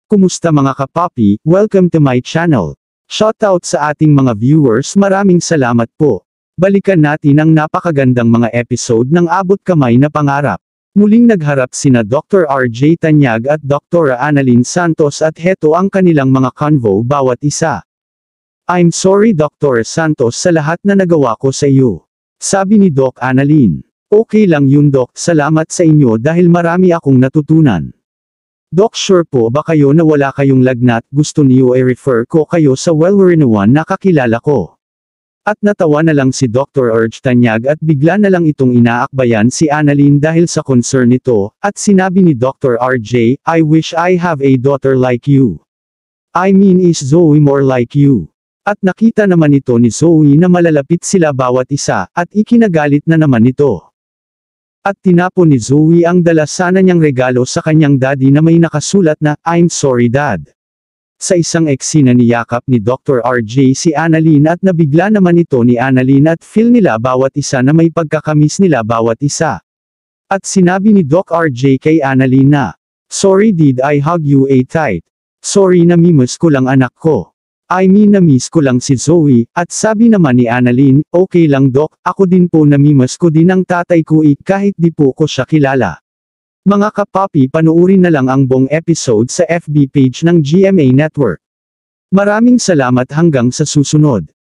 Kumusta mga kapapi, welcome to my channel. Shoutout sa ating mga viewers, maraming salamat po. Balikan natin ang napakagandang mga episode ng Abot Kamay na Pangarap. Muling nagharap sina Dr. RJ Tanyag at Dr. Annalyn Santos at heto ang kanilang mga convo bawat isa. I'm sorry Dr. Santos sa lahat na nagawa ko sa iyo. Sabi ni Doc Annalyn. Okay lang yun Doc, salamat sa inyo dahil marami akong natutunan. Doc, sure po ba kayo na wala kayong lagnat, gusto niyo i-refer ko kayo sa well-renowned na kakilala ko. At natawa na lang si Dr. RJ Tanyag at bigla na lang itong inaakbayan si Annalyn dahil sa concern nito, at sinabi ni Dr. RJ, I wish I have a daughter like you. I mean is Zoe more like you? At nakita naman ito ni Zoe na malalapit sila bawat isa, at ikinagalit na naman nito. At tinapon ni Zoe ang dala sana niyang regalo sa kanyang daddy na may nakasulat na, I'm sorry dad. Sa isang eksena niyakap ni Dr. RJ si Annalyn at nabigla naman ito ni Annalyn at feel nila bawat isa na may pagkakamis nila bawat isa. At sinabi ni Doc RJ kay Annalyn na, sorry did I hug you a tight? Sorry namimiss ko lang anak ko. I mean namiss ko lang si Zoe, at sabi naman ni Annalyn, okay lang Doc, ako din po namimiss ko din ang tatay ko kahit di po ko siya kilala. Mga kapapi, panuurin na lang ang buong episode sa FB page ng GMA Network. Maraming salamat hanggang sa susunod.